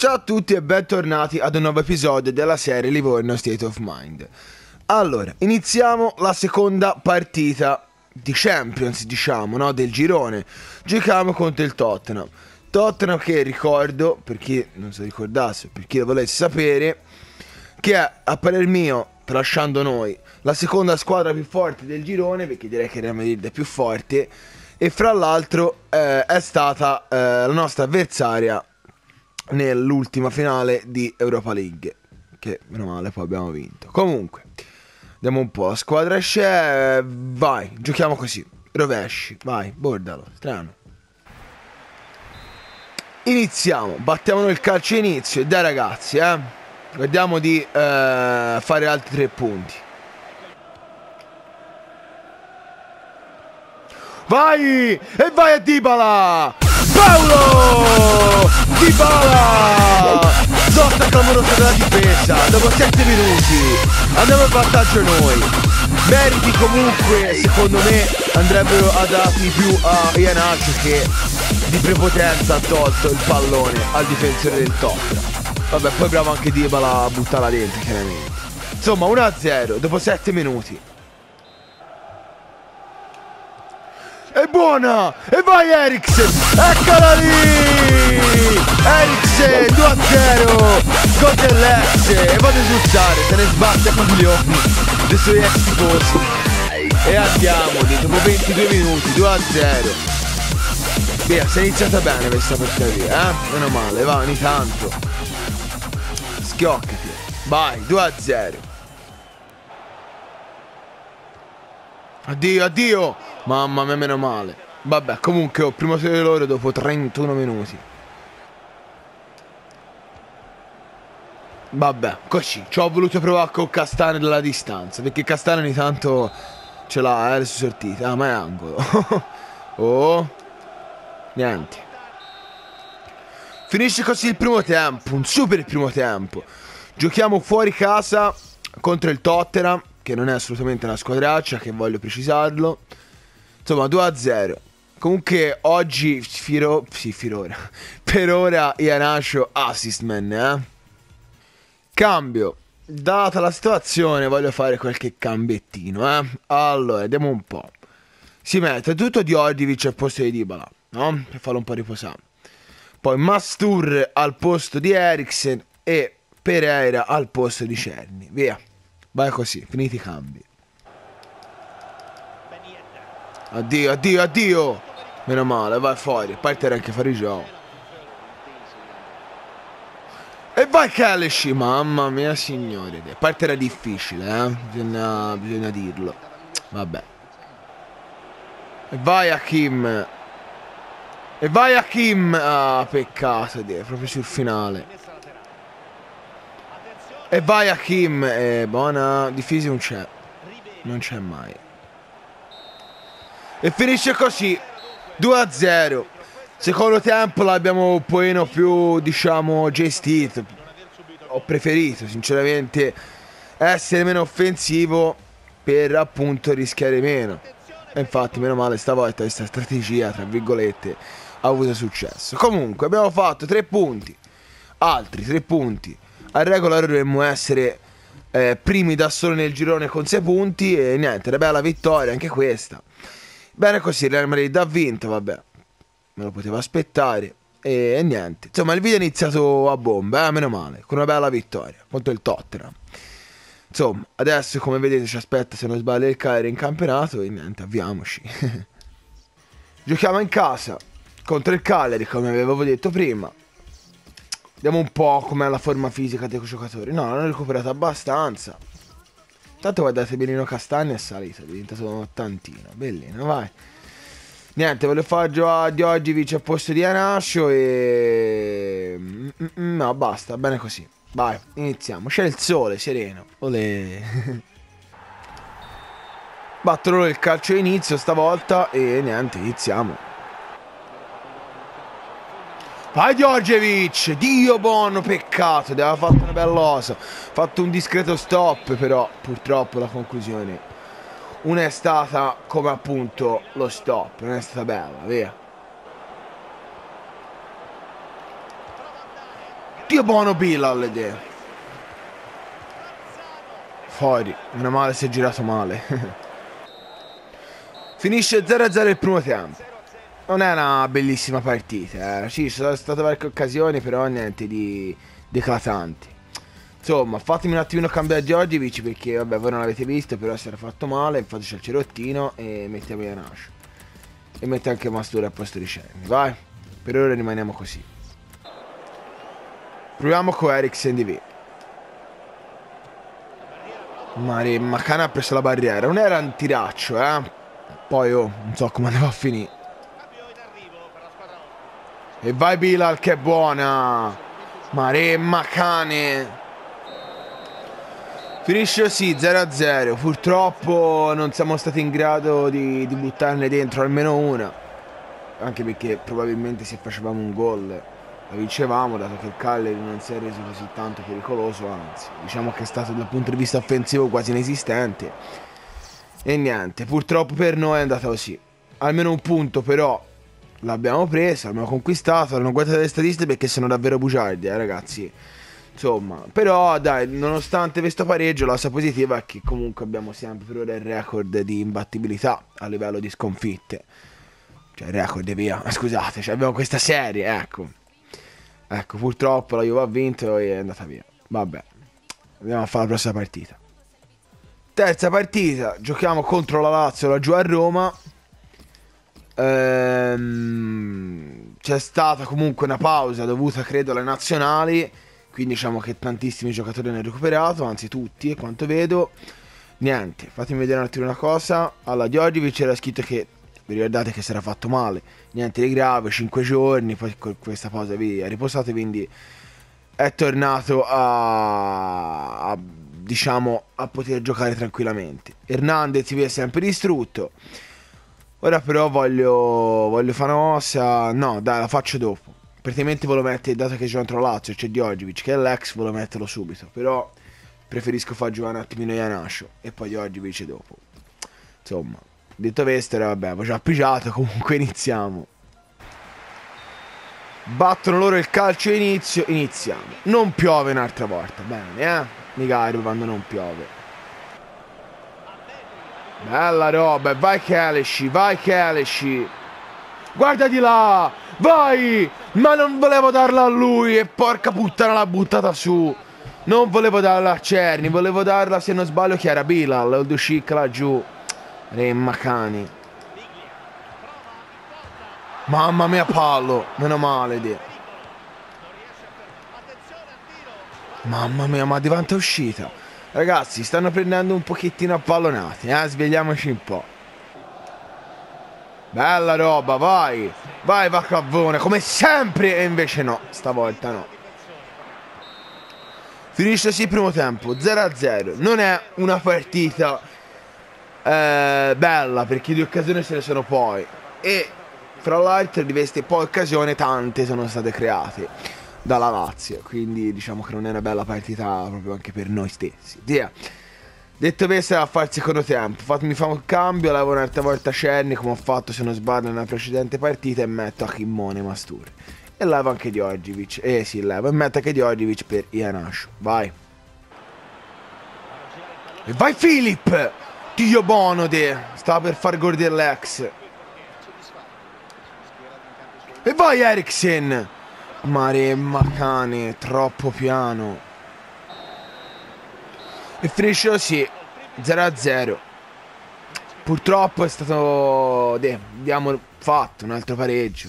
Ciao a tutti e bentornati ad un nuovo episodio della serie Livorno State of Mind. Allora, iniziamo la seconda partita di Champions, diciamo, no? Del girone. Giochiamo contro il Tottenham. Tottenham che ricordo, per chi non si ricordasse, per chi lo volesse sapere, che è, a parer mio, tralasciando noi, la seconda squadra più forte del girone, perché direi che Real Madrid è più forte, e fra l'altro è stata la nostra avversaria nell'ultima finale di Europa League, che meno male poi abbiamo vinto. Comunque vediamo un po', la squadra c'è, vai, giochiamo così, rovesci, vai, bordalo, strano. Iniziamo, battiamo il calcio inizio e dai ragazzi, guardiamo di fare altri 3 punti. Vai! E vai a Dybala! Paolo! Dybala! Zotta clamorosa della difesa. Dopo 7 minuti andiamo in vantaggio noi. Meriti comunque, secondo me, andrebbero dati più a Iheanacho, che di prepotenza ha tolto il pallone al difensore del Tottenham. Vabbè, poi bravo anche Dybala a buttarla dentro, chiaramente. Insomma, 1-0 dopo 7 minuti. È buona! E vai Eriksen! Eccola lì! Eriksen 2-0! Gol dell'ex! E vado a esultare, se ne sbatte con gli occhi dei suoi ex tifosi. E andiamo lì, dopo 22 minuti, 2-0. Via, si è iniziata bene questa partita qui, Meno male, va, ogni tanto. Schioccati. Vai, 2-0. Addio, addio! Mamma mia, meno male. Vabbè, comunque, primo tiro di loro dopo 31 minuti. Vabbè, così. Ci ho voluto provare con Castane dalla distanza, perché Castane ogni tanto ce l'ha, le sue sortite. Ah, ma è angolo. Oh. Niente. Finisce così il primo tempo, un super primo tempo. Giochiamo fuori casa contro il Tottenham, che non è assolutamente una squadraccia, che voglio precisarlo. Insomma, 2-0. Comunque oggi per ora Iheanacho assist man, Cambio. Data la situazione voglio fare qualche cambettino, Allora, vediamo un po'. Si mette tutto Djordjevic al posto di Dybala, no? Per farlo un po' riposare. Poi Mastur al posto di Eriksen e Pereira al posto di Cerny. Via. Vai così, finiti i cambi. Addio, addio, addio. Meno male, vai fuori. Partirà anche fuori gioco. E vai Kelechi. Mamma mia signore. Partirà difficile, bisogna dirlo. Vabbè. E vai Hakim. E vai Hakim. Ah, peccato, proprio sul finale. E vai Hakim. Buona. Difesa non c'è. Non c'è mai. E finisce così 2-0. Secondo tempo l'abbiamo un pochino più, diciamo, gestito. Ho preferito sinceramente essere meno offensivo per appunto rischiare meno. E infatti meno male stavolta questa strategia, tra virgolette, ha avuto successo. Comunque abbiamo fatto 3 punti. Altri 3 punti. A regola dovremmo essere primi da solo nel girone con 6 punti. E niente, una bella vittoria anche questa. Bene così, Real Madrid ha vinto, vabbè, me lo potevo aspettare e niente. Insomma, il video è iniziato a bomba, meno male, con una bella vittoria contro il Tottenham. Insomma, adesso come vedete ci aspetta, se non sbaglio, il Cagliari in campionato e niente, avviamoci. Giochiamo in casa contro il Cagliari, come avevo detto prima. Vediamo un po' com'è la forma fisica dei giocatori. No, l'hanno recuperato abbastanza. Tanto guardate, Benino Castagna è salito, è diventato un ottantino. Bellino, vai. Niente, voglio fare giocare Djordjevic al posto di Iheanacho e... no, basta, bene così. Vai, iniziamo. C'è il sole, sereno. Olè. Battono loro il calcio inizio stavolta e niente, iniziamo. Vai Djordjevic, Dio buono, peccato, aveva fatto una bella osa, fatto un discreto stop, però purtroppo la conclusione non è stata come appunto lo stop, non è stata bella, via. Dio buono Bilal fuori, meno male si è girato male. Finisce 0-0 il primo tempo. Non è una bellissima partita, Sì, ci sono state qualche occasioni, però niente di eclatanti. Insomma, fatemi un attimino cambiare Djordjevic perché, vabbè, voi non l'avete visto, però si era fatto male, infatti c'è il cerottino e mettiamo Iheanacho. E mette anche Mastura al posto di Szczęsny, vai. Per ora rimaniamo così. Proviamo con Eriksen di V. Macan ha preso la barriera, non era un tiraccio, Poi, non so come andava a finire. E vai Bilal, che è buona. Macane. Finisce così 0-0. Purtroppo non siamo stati in grado di buttarne dentro almeno una, anche perché probabilmente se facevamo un gol la vincevamo, dato che il Cagliari non si è reso così tanto pericoloso, anzi diciamo che è stato dal punto di vista offensivo quasi inesistente. E niente, purtroppo per noi è andata così. Almeno un punto però l'abbiamo preso, l'abbiamo conquistato. Non guardate le statistiche perché sono davvero bugiardi, ragazzi. Insomma, però dai, nonostante questo pareggio, la cosa positiva è che comunque abbiamo sempre per ora il record di imbattibilità a livello di sconfitte. Cioè il record è via, scusate, cioè abbiamo questa serie, ecco. Ecco, purtroppo la Juve ha vinto e è andata via. Vabbè, andiamo a fare la prossima partita. Terza partita, giochiamo contro la Lazio laggiù a Roma. C'è stata comunque una pausa dovuta credo alle nazionali, quindi diciamo che tantissimi giocatori hanno recuperato, anzi tutti, a quanto vedo. Niente, fatemi vedere un attimo una cosa. Alla Djordjevic era scritto che, vi ricordate che si era fatto male, niente di grave, 5 giorni, poi con questa pausa ha riposato, quindi è tornato diciamo a poter giocare tranquillamente. Hernandez si vede sempre distrutto. Ora però voglio fare una mossa. No, dai, la faccio dopo. Praticamente volevo mettere, dato che gioca contro Lazio, c'è Djordjevic che è l'ex, volevo metterlo subito. Però preferisco far giocare un attimino Iheanacho e poi Djordjevic dopo. Insomma, detto questo, vabbè, avevo già pigiato, comunque iniziamo. Battono loro il calcio inizio, iniziamo. Non piove un'altra volta, bene, mi caro quando non piove. Bella roba, vai Kelly, vai Kelly. Guarda di là, vai! Ma non volevo darla a lui e porca puttana l'ha buttata su. Non volevo darla a Cerni, volevo darla, se non sbaglio, chi era? Bilal, o Dušić laggiù. Macani. Mamma mia, pallo, meno male. Mamma mia, ma di quanto è uscita. Ragazzi, stanno prendendo un pochettino a pallonati, svegliamoci un po'. Bella roba, vai. Vai Vacavone, come sempre. E invece no, stavolta no. Finisce così il primo tempo, 0-0. Non è una partita bella, perché di occasioni se ne sono poi. E fra l'altro di queste poi occasioni tante sono state create dalla Lazio, quindi diciamo che non è una bella partita proprio anche per noi stessi. Via. Detto questo, a fare il secondo tempo, fatemi fare un cambio, levo un'altra volta Szczęsny come ho fatto se non sbaglio nella precedente partita e metto a Kimone Mastur. E levo anche Djordjevic, sì levo, e metto anche Djordjevic per Iheanacho, vai. E vai Filip, Dio buono stava per far gol dell'ex. E vai Eriksen. Macane, troppo piano. E finisce così 0-0. Purtroppo è stato abbiamo fatto un altro pareggio.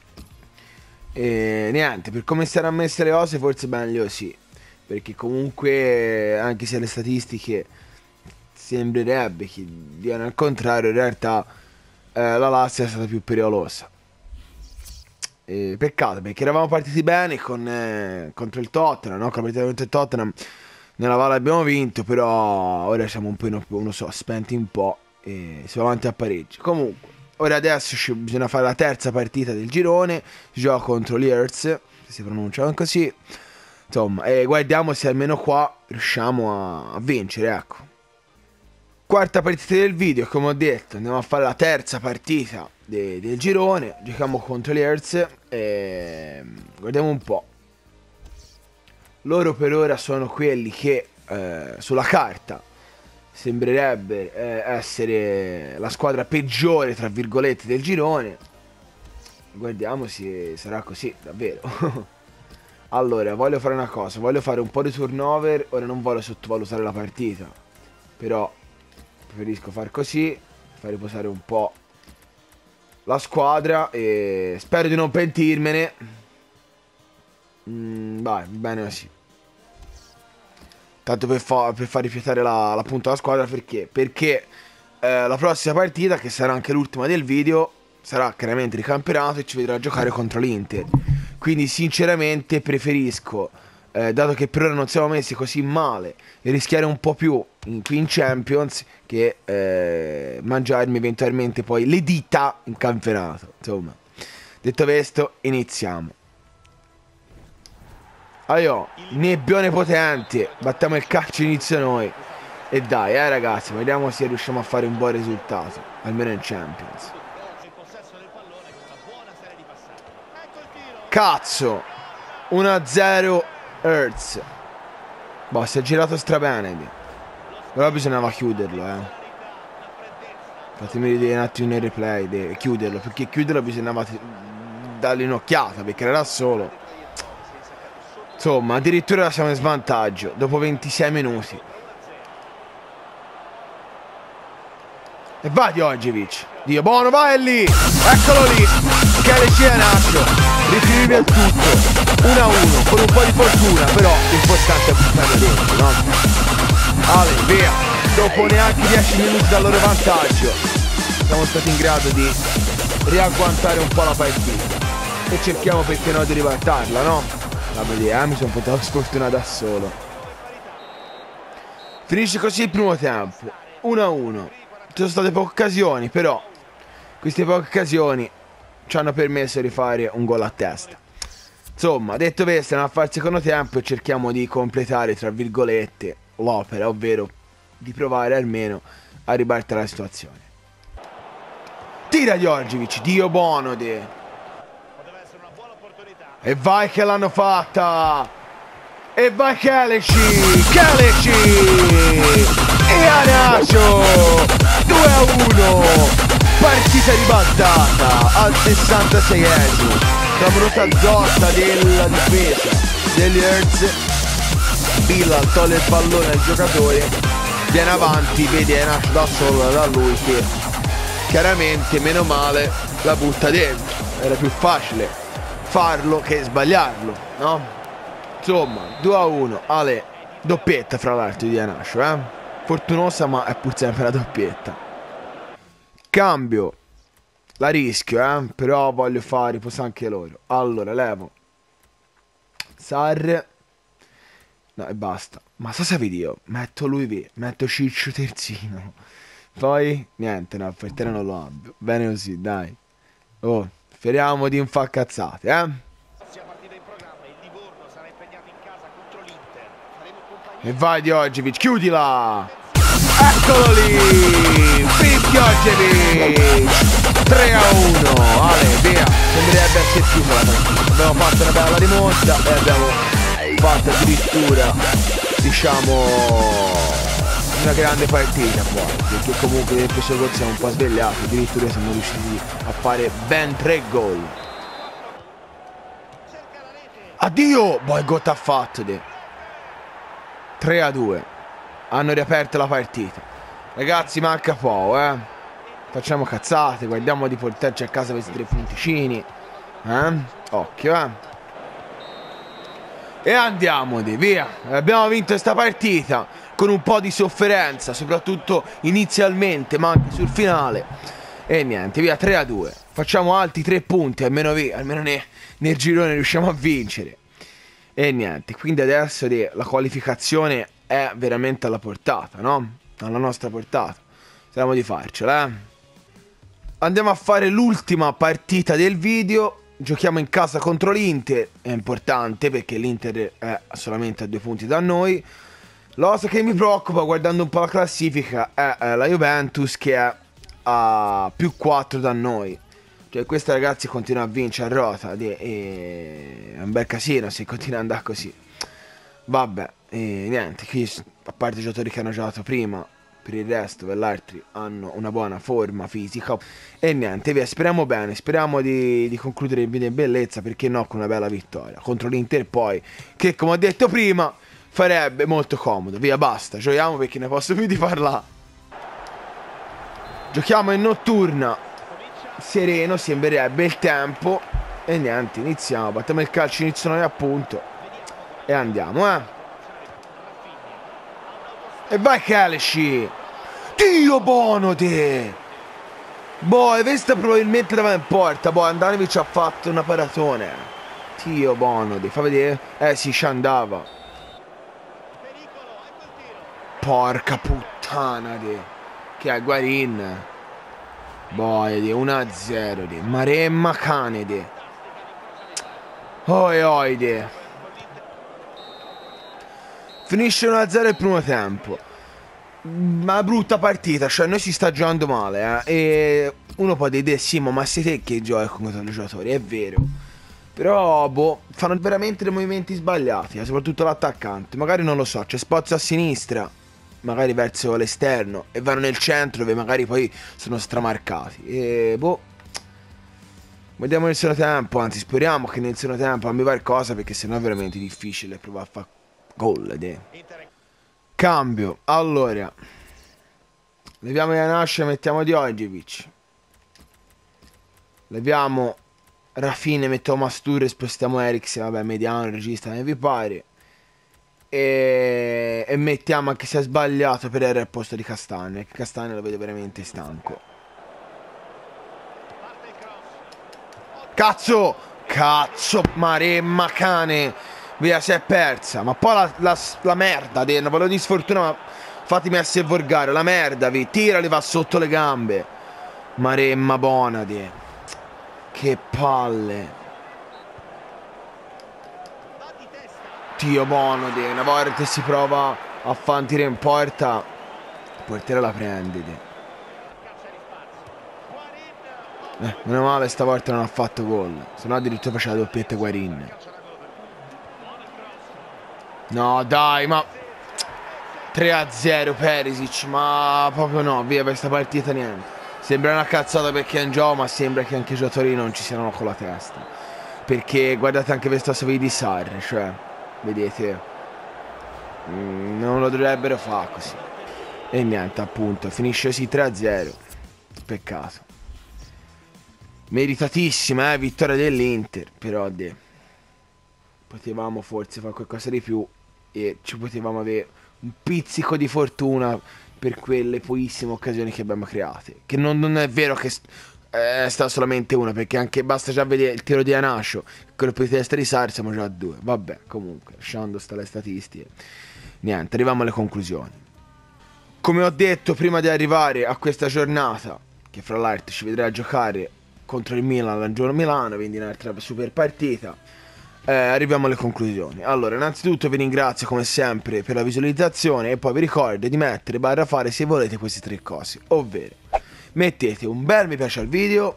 E niente, per come si erano messe le cose forse meglio sì, perché comunque anche se le statistiche sembrerebbe che diano al contrario, in realtà la Lazio è stata più pericolosa. Peccato perché eravamo partiti bene contro il Tottenham, no? Con la partita contro il Tottenham nella Valle abbiamo vinto, però ora siamo un po', non so, spenti un po' e siamo avanti a pareggio. Comunque, ora adesso bisogna fare la terza partita del girone, si gioca contro l'Hertz, se si pronunciano così, insomma, e guardiamo se almeno qua riusciamo a vincere, ecco. Quarta partita del video, come ho detto, andiamo a fare la terza partita del girone, giochiamo contro l'Hertz e guardiamo un po'. Loro per ora sono quelli che sulla carta sembrerebbe essere la squadra peggiore, tra virgolette, del girone. Guardiamo se sarà così, davvero. Allora, voglio fare una cosa, voglio fare un po' di turnover. Ora non voglio sottovalutare la partita, però preferisco far così, far riposare un po' la squadra e spero di non pentirmene. Vai, bene così. Tanto per far rifiatare la punta alla squadra, perché la prossima partita, che sarà anche l'ultima del video, sarà chiaramente il campionato e ci vedrà giocare contro l'Inter. Quindi sinceramente preferisco, dato che per ora non siamo messi così male, rischiare un po' più qui in Champions che mangiarmi eventualmente poi le dita in campionato. Insomma, detto questo, iniziamo. Allora, nebbione potente, battiamo il calcio inizio noi. E dai, ragazzi, vediamo se riusciamo a fare un buon risultato, almeno in Champions. Cazzo, 1-0 Hertz. Boh, si è girato strabene. Però bisognava chiuderlo, Fatemi vedere un attimo nel replay, chiuderlo, perché chiuderlo bisognava dargli un'occhiata, perché era solo. Insomma, addirittura siamo in svantaggio dopo 26 minuti. E vai Djordjevic. Dio buono, vai lì. Eccolo lì. Che le Iheanacho. Rifiuti il tutto. 1-1 con un po' di fortuna, però l'importante è buttare dentro, no? Ale, via. Dopo neanche 10 minuti dal loro vantaggio siamo stati in grado di riagguantare un po' la partita. E cerchiamo, perché no, di ribaltarla, no? La vediamo, mi sono portato sfortuna da solo. Finisce così il primo tempo, 1-1. Ci sono state poche occasioni, però queste poche occasioni ci hanno permesso di fare un gol a testa. Insomma, detto questo, andiamo a fare il secondo tempo e cerchiamo di completare, tra virgolette, l'opera, ovvero di provare almeno a ribaltare la situazione. Tira Djordjevic, Dio buono de. E vai che l'hanno fatta! E vai Keleci! Keleci! Iheanacho! 2-1! Partita ribaltata al 66esimo. Clamorosa zotta della difesa degli Hertz. Bilal toglie il pallone al giocatore, viene avanti, vede Iheanacho da solo da lui che chiaramente, meno male, la butta dentro. Era più facile farlo che sbagliarlo, no? Insomma, 2-1, Ale, doppietta fra l'altro di Iheanacho, fortunosa, ma è pur sempre la doppietta. Cambio, la rischio, però voglio fare riposare anche loro. Allora, levo Sarr, no, e basta. Ma sa video, metto lui, metto Ciccio terzino. Poi, niente, no, per te non lo abbio. Bene così, dai. Oh, speriamo di non far cazzate, E vai Djordjevic, chiudila! Eccolo lì! Pip Djordjevic! 3-1! Ale, via! Sembrerebbe essere chiusa la partita. Abbiamo fatto una bella rimonta e abbiamo fatto addirittura, diciamo, una grande partita poi, perché comunque nel primo gol siamo un po' svegliati, addirittura siamo riusciti a fare ben 3 gol. Addio! Poi gol ha fatto 3-2. Hanno riaperto la partita. Ragazzi, manca poco, Facciamo cazzate, guardiamo di portarci a casa questi 3 punticini. Occhio, E andiamo via. Abbiamo vinto questa partita con un po' di sofferenza, soprattutto inizialmente, ma anche sul finale. E niente, via, 3-2. Facciamo altri 3 punti, almeno nel girone riusciamo a vincere. E niente, quindi adesso la qualificazione è veramente alla portata, no? Alla nostra portata. Speriamo di farcela, Andiamo a fare l'ultima partita del video. Giochiamo in casa contro l'Inter. È importante perché l'Inter è solamente a 2 punti da noi. La cosa che mi preoccupa guardando un po' la classifica è la Juventus, che è a più 4 da noi. Cioè questa, ragazzi, continua a vincere a rota. È un bel casino se continua ad andare così. Vabbè, niente, qui a parte i giocatori che hanno giocato prima, per il resto per l'altri hanno una buona forma fisica. E niente, via, speriamo bene, speriamo di concludere il video in bellezza, perché no, con una bella vittoria contro l'Inter poi, che come ho detto prima farebbe molto comodo. Via, basta, giochiamo perché ne posso più di parlare. Giochiamo in notturna, sereno, sembrerebbe il tempo. E niente, iniziamo, battiamo il calcio, inizio noi appunto. E andiamo, E vai Kelly. Dio buono te. Boh, questa probabilmente dava in porta. Boh, Andanovic ha fatto una paratone. Dio buono te. Fa vedere. Sì, ci andava. Porca puttana te. Che è Guarin. Boh, 1-0 te. Maremma cane te. Oi oi te. Finisce 1-0 il primo tempo. Ma brutta partita, cioè noi si sta giocando male, e uno può dire sì, ma sei te che giochi con questi giocatori, è vero. Però, boh, fanno veramente dei movimenti sbagliati, soprattutto l'attaccante. Magari non lo so, c'è spazio a sinistra, magari verso l'esterno, e vanno nel centro dove magari poi sono stramarcati. E boh, vediamo nel secondo tempo, anzi speriamo che nel secondo tempo cambi qualcosa, perché sennò è veramente difficile provare a fare gol. Cambio, allora leviamo Iannaccio e mettiamo Djordjevic. Leviamo Rafinha, mettiamo Masture e spostiamo Eriksen. Vabbè, mediano, regista, ne vi pare. E mettiamo, anche se è sbagliato, per il posto di Castagne, che Castagne lo vedo veramente stanco. Cazzo! Cazzo, maremma cane. Via, si è persa. Ma poi la merda, non volevo di sfortuna, ma fatemi essere volgare. La merda, vi tira, li va sotto le gambe. Maremma buona, de. Che palle. Dio buono, de. Una volta che si prova a fare un tiro in porta, il portiere la prende, de. Meno male stavolta non ha fatto gol. Se no addirittura faceva la doppietta Guarin. No dai, ma 3-0 Perisic, ma proprio no, via, per questa partita niente. Sembra una cazzata perché è in gioco, ma sembra che anche i giocatori non ci siano con la testa. Perché guardate anche questa serie di Sarri, cioè, vedete, non lo dovrebbero fare così. E niente, appunto, finisce così 3-0. Peccato. Meritatissima, vittoria dell'Inter, però potevamo forse fare qualcosa di più e ci potevamo avere un pizzico di fortuna per quelle pochissime occasioni che abbiamo create. Che non è vero che è stata solamente una, perché anche basta già vedere il tiro di Iannaccio, quello per testa di Sarri, siamo già a 2. Vabbè, comunque, lasciando stare le statistiche, niente, arriviamo alle conclusioni. Come ho detto prima di arrivare a questa giornata, che fra l'altro ci vedrà giocare contro il Milan al giorno Milano, quindi un'altra super partita, arriviamo alle conclusioni. Allora, innanzitutto vi ringrazio come sempre per la visualizzazione, e poi vi ricordo di mettere barra fare se volete queste 3 cose, ovvero mettete un bel mi piace al video,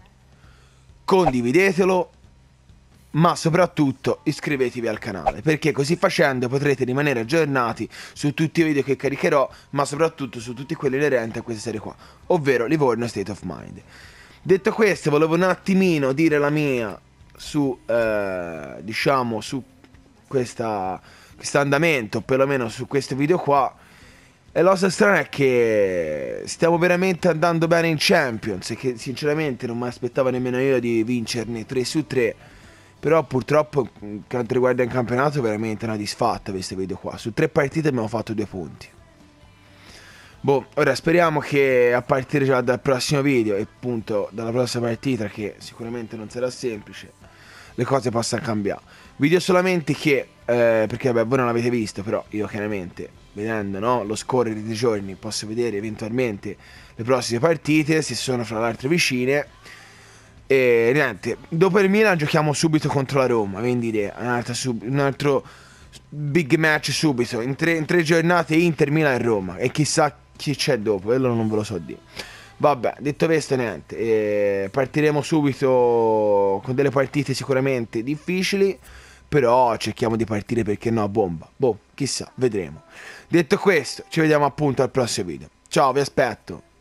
condividetelo, ma soprattutto iscrivetevi al canale, perché così facendo potrete rimanere aggiornati su tutti i video che caricherò, ma soprattutto su tutti quelli inerenti a questa serie qua, ovvero Livorno State of Mind. Detto questo, volevo un attimino dire la mia su, diciamo, su questo andamento, perlomeno su questo video qua. E la cosa strana è che stiamo veramente andando bene in Champions, e che sinceramente non mi aspettavo nemmeno io di vincerne 3 su 3. Però purtroppo, quanto riguarda il campionato, è veramente una disfatta questo video qua. Su 3 partite abbiamo fatto 2 punti. Boh, ora speriamo che a partire già dal prossimo video, e appunto dalla prossima partita, che sicuramente non sarà semplice, le cose possano cambiare. Video solamente che, perché vabbè voi non l'avete visto, però io chiaramente, vedendo, no, lo scorrere dei giorni, posso vedere eventualmente le prossime partite, se sono fra le altre vicine. E niente, dopo il Milan giochiamo subito contro la Roma, quindi un altro big match subito, in tre giornate Inter, Milan e Roma, e chissà chi c'è dopo, quello non ve lo so dire. Vabbè, detto questo niente, partiremo subito con delle partite sicuramente difficili, però cerchiamo di partire, perché no, a bomba. Boh, chissà, vedremo. Detto questo, ci vediamo appunto al prossimo video. Ciao, vi aspetto.